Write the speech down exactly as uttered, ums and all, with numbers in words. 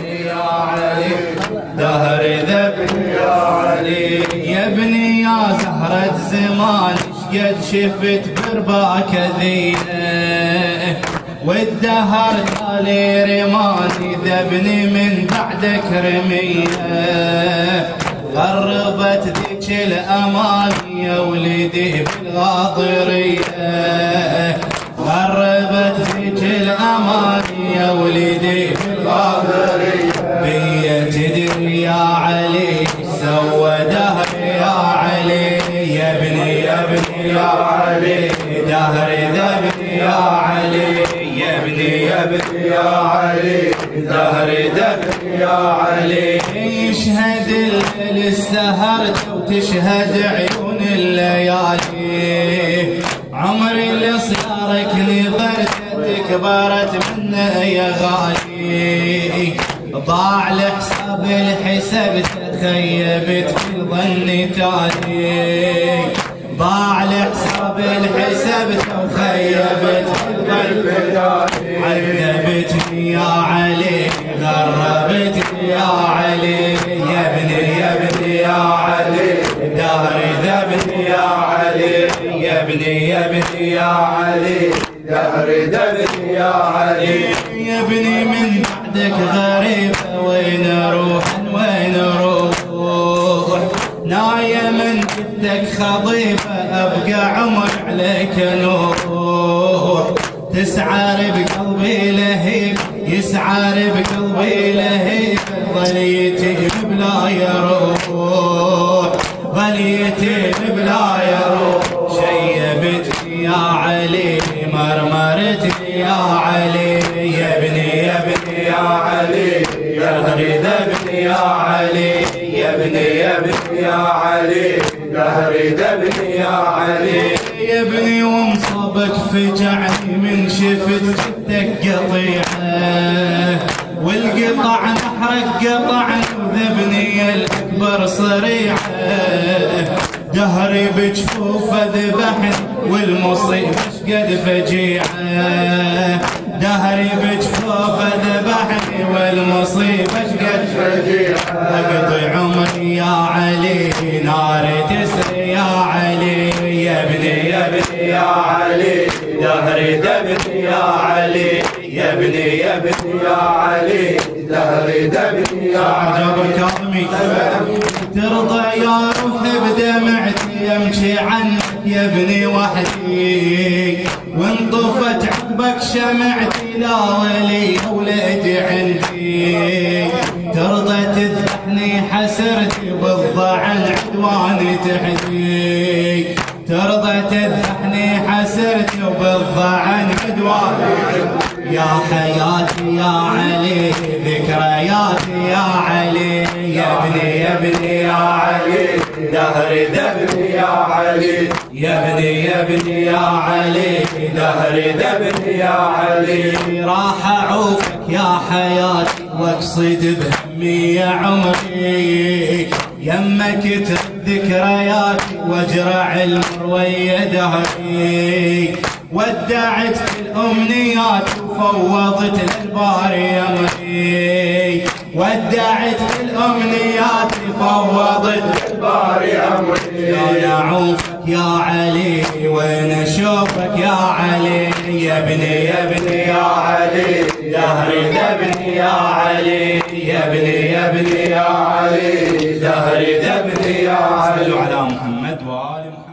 ابني يا علي دهر ذبني يا علي. يا ابني يا زهرة زمان شقد شفت برباك ذينه والدهر تالي رماني ذبني من بعدك رميه. غربت ذيك الأماني يا ولدي بالغاضرية غربت ذيك الأماني يا ولدي بالغاضرية. بيا تدري يا علي سوى دهري يا علي يا ابني يا ابني يا علي دهري ذبني يا علي يا ابني يا ابني يا علي دهري ذبني يا علي. يشهد الليل السهرت وتشهد عيون الليالي عمري اللي صيارك نظرتك كبرت منه يا غالي. ضاع لحساب الحساب تخيبت في ظني تالي ضاع لحساب الحساب تخيبت في ظني تالي. عذبتني يا علي غربتني يا علي يا ابني يا ابني يا علي دهري ذبني يا علي يا ابني يا ابني يا علي دهري ذبني يا علي. يا ابني من بعدك غريب وين اروح وين اروح نايم من جدك خضيفه ابقى عمر عليك نور. تسعر بقلبي لهيب يسعر بقلبي لهيب ظل يتيم بلا يروح ظل يتيم بلا يروح. شيبتني يا علي مرمرتني يا علي يا ابني يا ابني يا علي دهري ذبني يا علي يا ابني يا ابني يا علي دهري ذبني يا علي. يا ابني ومصابك فجعني من شفت جدك قطيعه والقطع نحرك قطعني وذبني الاكبر صريعه. دهري بجفوفه ذبحني والمصيبه شقد فجيعه دهري بجفوفه ذبحني والمصيبه شقد فجيعه. اقضي عمري يا علي ناري تسري يا علي يا ابني يا ابني يا علي دهري ذبني يا علي يا ابني يا ابني يا علي دهري ذبني يا علي. كاظمي ترضى يا روحي بدمعتي امشي عنك يا ابني وحدي وانطفت عقبك شمعتي لا ولي ولدي عندي. ترضى تذبحني حسرتي بالضعن عدواني تحدي ترضى تذبحني حسرتي وبالضعن عدواني. يا حياتي يا علي ذكرياتي يا علي يا ابني يا ابني يا علي دهري ذبني يا علي يا ابني يا ابني يا علي دهري ذبني يا علي. راح اعوفك يا حياتي واقصد بهمي يا عمري يمك ترد ذكرياتي واجرع المروي دهري. ودعت الامنيات وفوضت للباري امري ودعت الامنيات وفوضت للباري امري. لو اعوفك يا علي وين اشوفك يا علي يا ابني يا ابني يا علي دهري ذبني يا علي يا ابني يا ابني يا علي دهري ذبني يا علي. صلوا على محمد وآل محمد.